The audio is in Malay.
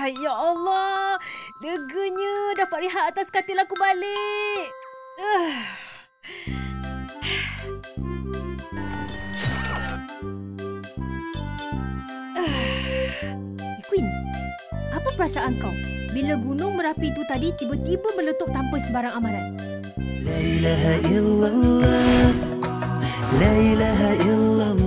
Ya Allah, leganya dapat lihat atas katil aku balik. Queen, apa perasaan kau bila gunung Merapi itu tadi tiba-tiba meletup tanpa sebarang amaran? La ilaha illallah, la ilaha illallah.